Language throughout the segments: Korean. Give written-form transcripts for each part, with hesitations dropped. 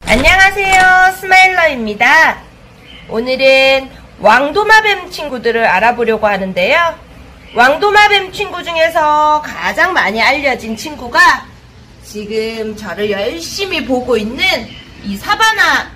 안녕하세요, 스마일러입니다. 오늘은 왕도마뱀 친구들을 알아보려고 하는데요. 왕도마뱀 친구 중에서 가장 많이 알려진 친구가 지금 저를 열심히 보고 있는 이 사바나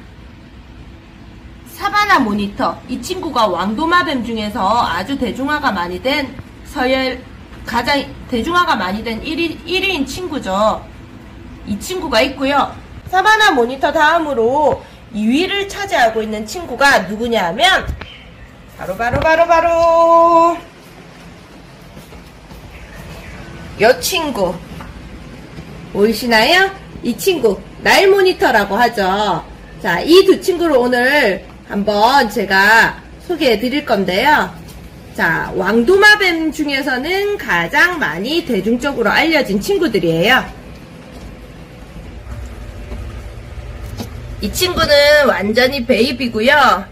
모니터. 이 친구가 왕도마뱀 중에서 아주 대중화가 많이 된 가장 대중화가 많이 된 1위인 친구죠. 이 친구가 있고요. 사바나 모니터 다음으로 2위를 차지하고 있는 친구가 누구냐 하면 바로 이 친구 보이시나요? 이 친구 나일 모니터라고 하죠. 자, 이 두 친구를 오늘 한번 제가 소개해 드릴 건데요. 자, 왕도마뱀 중에서는 가장 많이 대중적으로 알려진 친구들이에요. 이 친구는 완전히 베이비고요.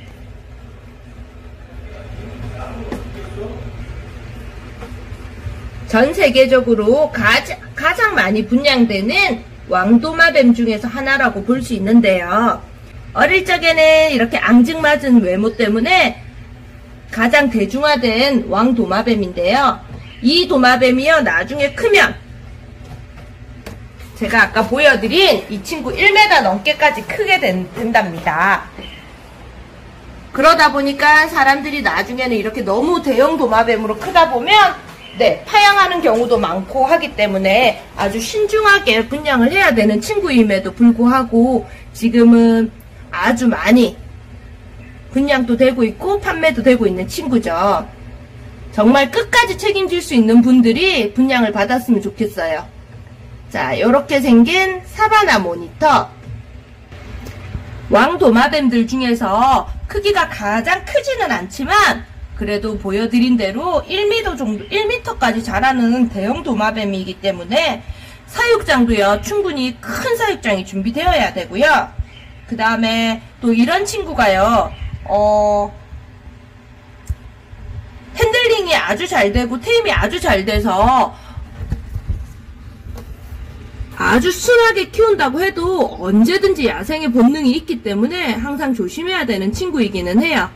전 세계적으로 가장 많이 분양되는 왕도마뱀 중에서 하나라고 볼 수 있는데요. 어릴 적에는 이렇게 앙증맞은 외모 때문에 가장 대중화된 왕도마뱀인데요. 이 도마뱀이요, 나중에 크면 제가 아까 보여드린 이 친구 1m 넘게까지 크게 된답니다. 그러다 보니까 사람들이 나중에는 이렇게 너무 대형 도마뱀으로 크다 보면 파양하는 경우도 많고 하기 때문에 아주 신중하게 분양을 해야 되는 친구임에도 불구하고 지금은 아주 많이 분양도 되고 있고 판매도 되고 있는 친구죠. 정말 끝까지 책임질 수 있는 분들이 분양을 받았으면 좋겠어요. 자, 이렇게 생긴 사바나 모니터. 왕도마뱀들 중에서 크기가 가장 크지는 않지만 그래도 보여드린 대로 1m 정도, 1m까지 자라는 대형 도마뱀이기 때문에 사육장도요, 충분히 큰 사육장이 준비되어야 되고요. 그 다음에 또 이런 친구가요, 핸들링이 아주 잘 되고 테임이 아주 잘 돼서 아주 순하게 키운다고 해도 언제든지 야생의 본능이 있기 때문에 항상 조심해야 되는 친구이기는 해요.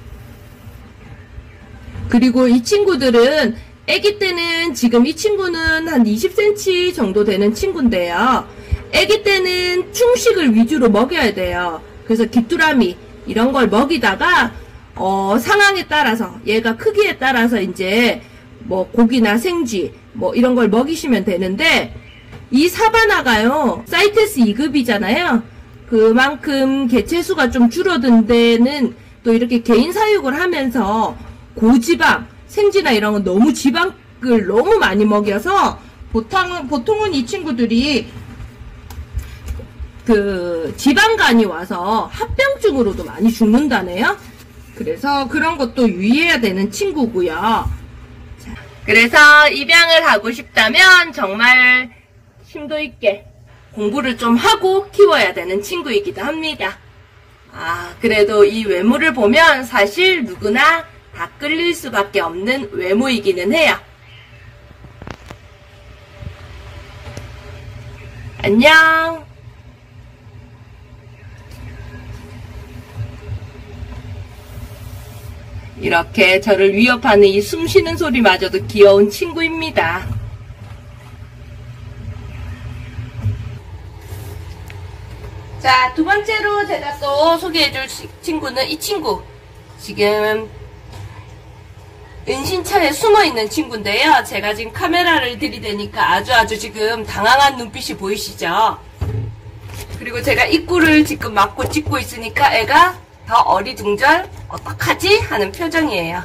그리고 이 친구들은 아기 때는 지금 이 친구는 한 20cm 정도 되는 친구인데요. 아기 때는 충식을 위주로 먹여야 돼요. 그래서 귀뚜라미 이런 걸 먹이다가 상황에 따라서 얘가 크기에 따라서 이제 뭐 고기나 생쥐 뭐 이런 걸 먹이시면 되는데 이 사바나가요, 사이테스 2급이잖아요. 그만큼 개체수가 좀 줄어든 데는 또 이렇게 개인 사육을 하면서 고지방, 생쥐나 이런 건 너무 지방을 너무 많이 먹여서 보통은 이 친구들이 지방간이 와서 합병증으로도 많이 죽는다네요. 그래서 그런 것도 유의해야 되는 친구고요. 자, 그래서 입양을 하고 싶다면 정말 심도 있게 공부를 좀 하고 키워야 되는 친구이기도 합니다. 그래도 이 외모를 보면 사실 누구나 다 끌릴 수밖에 없는 외모이기는 해요. 안녕. 이렇게 저를 위협하는 이 숨쉬는 소리마저도 귀여운 친구입니다. 자, 두 번째로 제가 또 소개해줄 친구는 이 친구. 지금 은신처에 숨어있는 친구인데요. 제가 지금 카메라를 들이대니까 아주 지금 당황한 눈빛이 보이시죠? 그리고 제가 입구를 지금 막고 찍고 있으니까 애가 더 어리둥절 어떡하지? 하는 표정이에요.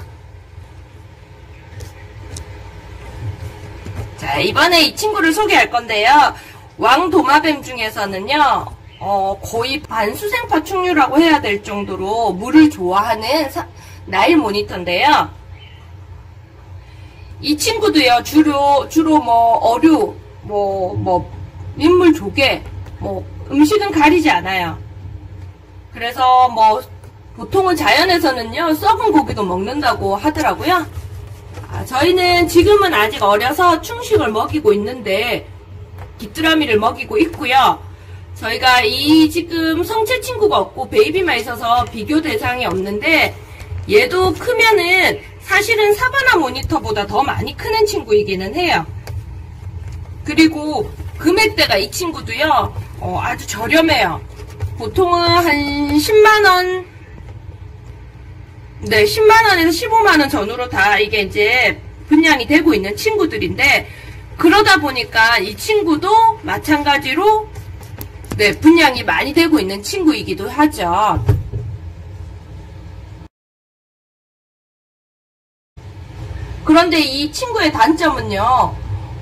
자, 이번에 이 친구를 소개할 건데요. 왕도마뱀 중에서는요, 거의 반수생 파충류라고 해야 될 정도로 물을 좋아하는 나일 모니터인데요. 이 친구도요, 주로 뭐 어류, 민물 조개, 음식은 가리지 않아요. 그래서 보통은 자연에서는요, 썩은 고기도 먹는다고 하더라고요. 저희는 지금은 아직 어려서 충식을 먹이고 있는데 귀뚜라미를 먹이고 있고요. 저희가 이 지금 성체 친구가 없고 베이비만 있어서 비교 대상이 없는데, 얘도 크면은 사실은 사바나 모니터보다 더 많이 크는 친구이기는 해요. 그리고 금액대가 이 친구도요, 아주 저렴해요. 보통은 한 10만원, 네, 10만원에서 15만원 전후로 다 이게 이제 분양이 되고 있는 친구들인데, 그러다 보니까 이 친구도 마찬가지로 네, 분양이 많이 되고 있는 친구이기도 하죠. 그런데 이 친구의 단점은요,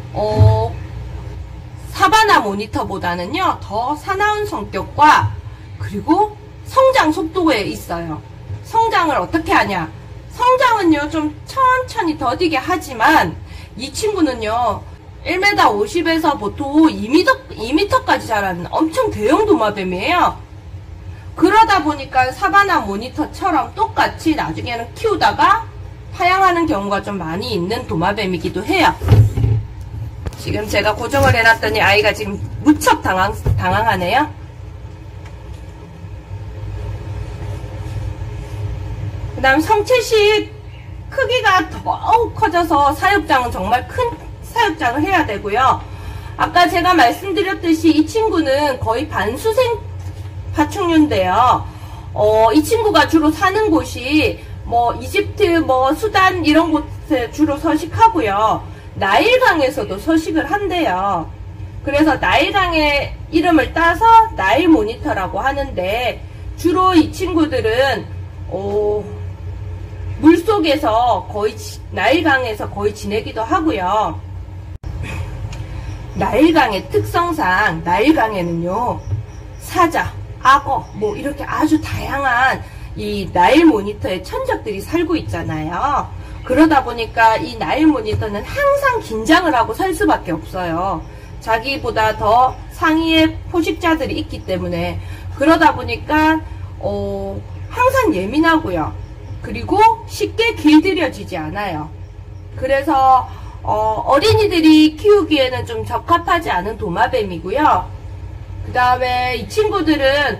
사바나 모니터보다는요, 더 사나운 성격과 그리고 성장 속도에 있어요. 성장을 어떻게 하냐? 성장은요, 좀 천천히 더디게 하지만 이 친구는요, 1m 50에서 보통 2m까지 자라는 엄청 대형 도마뱀이에요. 그러다 보니까 사바나 모니터처럼 똑같이 나중에는 키우다가 파양하는 경우가 좀 많이 있는 도마뱀이기도 해요. 지금 제가 고정을 해놨더니 아이가 지금 무척 당황하네요. 그 다음 성체식 크기가 더욱 커져서 사육장은 정말 큰 사육장을 해야 되고요. 아까 제가 말씀드렸듯이 이 친구는 거의 반수생 파충류인데요. 이 친구가 주로 사는 곳이 뭐 이집트, 뭐 수단 이런 곳에 주로 서식하고요. 나일강에서도 서식을 한대요. 그래서 나일강의 이름을 따서 나일 모니터라고 하는데, 주로 이 친구들은 물속에서 거의 나일강에서 거의 지내기도 하고요. 나일강의 특성상 나일강에는요, 사자, 악어 뭐 이렇게 아주 다양한 이 나일 모니터의 천적들이 살고 있잖아요. 그러다 보니까 이 나일 모니터는 항상 긴장을 하고 살 수밖에 없어요. 자기보다 더 상위의 포식자들이 있기 때문에. 그러다 보니까 항상 예민하고요. 그리고 쉽게 길들여지지 않아요. 그래서 어린이들이 키우기에는 좀 적합하지 않은 도마뱀이고요. 그 다음에 이 친구들은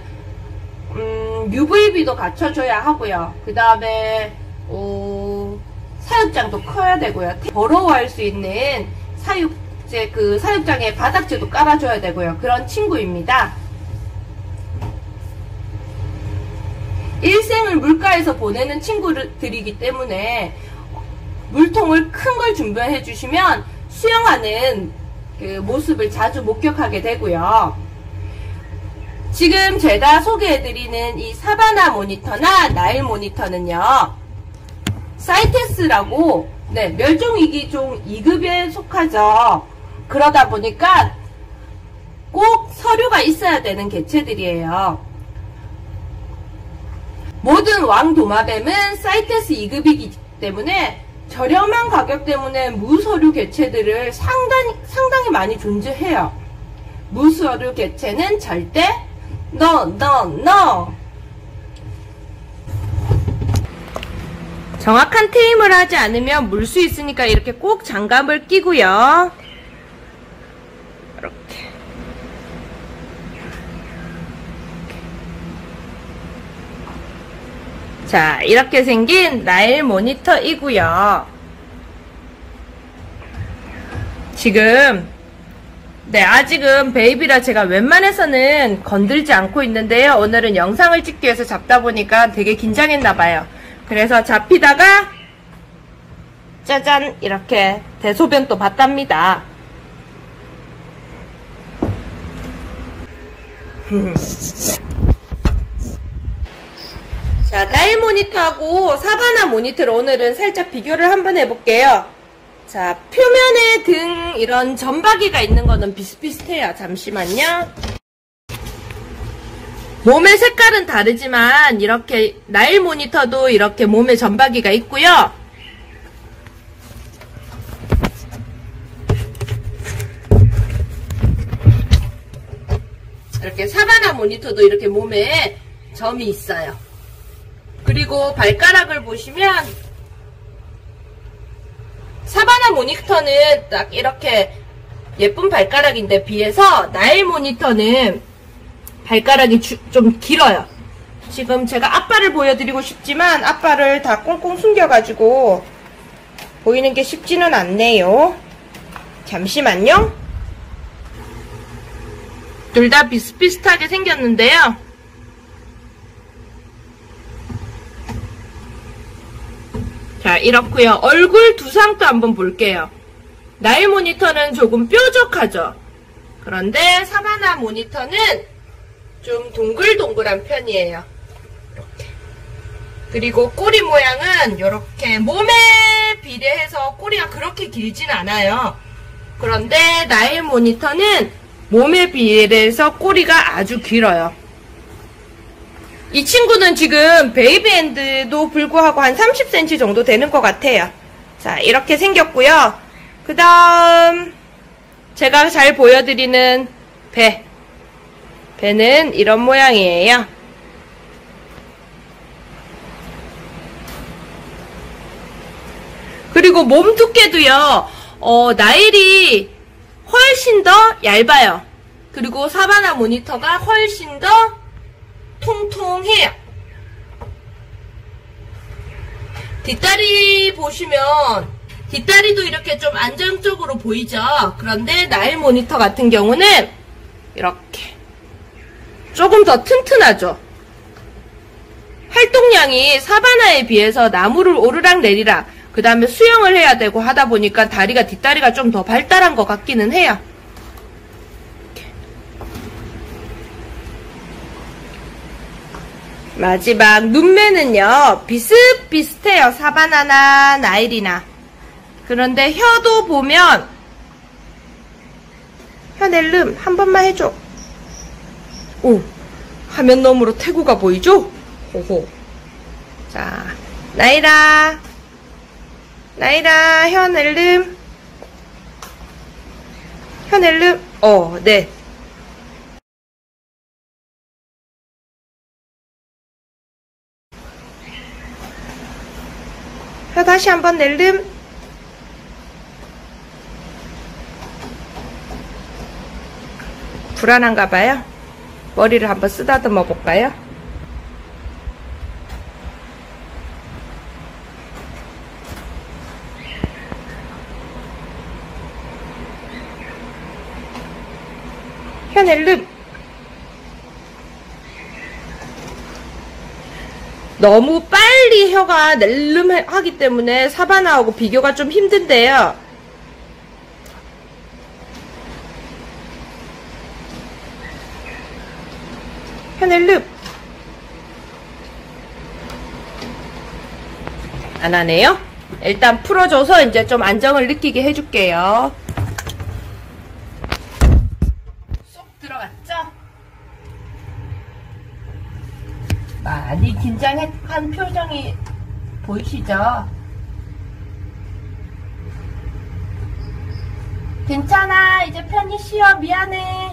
UVB도 갖춰줘야 하고요. 그 다음에 사육장도 커야 되고요. 더러워할 수 있는 사육장에 바닥재도 깔아줘야 되고요. 그런 친구입니다. 일생을 물가에서 보내는 친구들이기 때문에 물통을 큰 걸 준비해 주시면 수영하는 그 모습을 자주 목격하게 되고요. 지금 제가 소개해드리는 이 사바나 모니터나 나일 모니터는요, 사이테스라고 네, 멸종위기종 2급에 속하죠. 그러다 보니까 꼭 서류가 있어야 되는 개체들이에요. 모든 왕도마뱀은 사이테스 2급이기 때문에 저렴한 가격 때문에 무서류 개체들을 상당히 많이 존재해요. 무서류 개체는 절대 No. 정확한 테임을 하지 않으면 물 수 있으니까 이렇게 꼭 장갑을 끼고요. 이렇게. 자, 이렇게 생긴 나일 모니터이고요. 아직은 베이비라 제가 웬만해서는 건들지 않고 있는데요. 오늘은 영상을 찍기 위해서 잡다 보니까 되게 긴장했나봐요. 그래서 잡히다가 짜잔 이렇게 대소변 또 봤답니다. 자, 나일 모니터하고 사바나 모니터를 오늘은 살짝 비교를 한번 해볼게요. 자, 표면에 등 이런 점박이가 있는 거는 비슷비슷해요. 잠시만요. 몸의 색깔은 다르지만 이렇게 나일 모니터도 이렇게 몸에 점박이가 있고요. 이렇게 사바나 모니터도 이렇게 몸에 점이 있어요. 그리고 발가락을 보시면 사바나 모니터는 딱 이렇게 예쁜 발가락인데 비해서 나일 모니터는 발가락이 좀 길어요. 지금 제가 앞발을 보여드리고 싶지만 앞발을 다 꽁꽁 숨겨가지고 보이는 게 쉽지는 않네요. 잠시만요. 둘 다 비슷비슷하게 생겼는데요. 자, 이렇고요. 얼굴 두상도 한번 볼게요. 나일 모니터는 조금 뾰족하죠. 그런데 사바나 모니터는 좀 동글동글한 편이에요. 이렇게. 그리고 꼬리 모양은 이렇게 몸에 비례해서 꼬리가 그렇게 길진 않아요. 그런데 나일 모니터는 몸에 비례해서 꼬리가 아주 길어요. 이 친구는 지금 베이비핸드도 불구하고 한 30cm 정도 되는 것 같아요. 자, 이렇게 생겼고요. 그 다음 제가 잘 보여드리는 배는 이런 모양이에요. 그리고 몸 두께도요, 나일이 훨씬 더 얇아요. 그리고 사바나 모니터가 훨씬 더 통통해요. 뒷다리 보시면 뒷다리도 이렇게 좀 안정적으로 보이죠. 그런데 나일 모니터 같은 경우는 이렇게 조금 더 튼튼하죠. 활동량이 사바나에 비해서 나무를 오르락 내리락, 그 다음에 수영을 해야 되고 하다 보니까 뒷다리가 좀 더 발달한 것 같기는 해요. 마지막 눈매는요, 비슷비슷해요. 사바나나 나일이나. 그런데 혀도 보면, 혀낼름 한 번만 해줘. 오, 화면 너머로 태구가 보이죠? 호호. 자, 나일아, 혀낼름. 혀낼름. 네. 혀 다시 한번 낼름. 불안한가 봐요. 머리를 한번 쓰다듬어 볼까요? 혀 낼름. 너무 빨리 혀가 낼름하기 때문에 사바나하고 비교가 좀 힘든데요. 혀 낼름. 안 하네요. 일단 풀어줘서 이제 좀 안정을 느끼게 해줄게요. 쏙 들어갔죠? 많이 긴장한 표정이 보이시죠? 괜찮아, 이제 편히 쉬어. 미안해.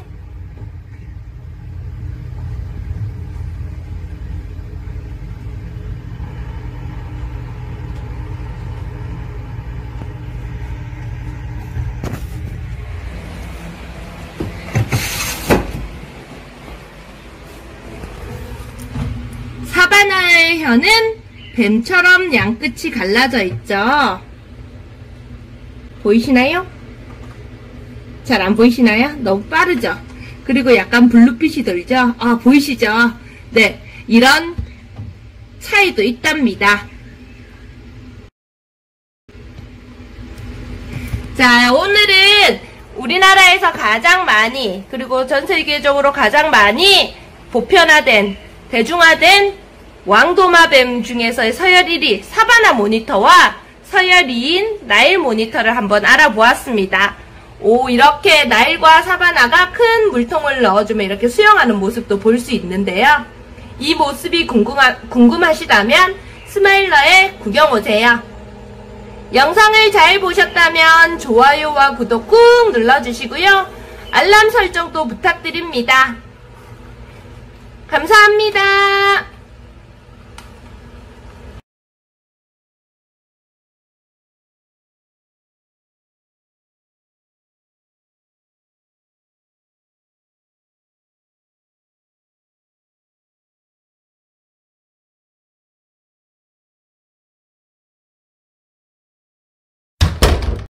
사바나의 혀는 뱀처럼 양끝이 갈라져 있죠. 보이시나요? 잘 안 보이시나요? 너무 빠르죠? 그리고 약간 블루빛이 돌죠? 보이시죠? 네, 이런 차이도 있답니다. 자, 오늘은 우리나라에서 가장 많이, 그리고 전 세계적으로 가장 많이 보편화된, 대중화된 왕도마뱀 중에서의 서열 1위 사바나 모니터와 서열 2인 나일 모니터를 한번 알아보았습니다. 이렇게 나일과 사바나가 큰 물통을 넣어주면 이렇게 수영하는 모습도 볼 수 있는데요. 이 모습이 궁금하시다면 스마일러에 구경 오세요. 영상을 잘 보셨다면 좋아요와 구독 꾹 눌러주시고요. 알람 설정도 부탁드립니다.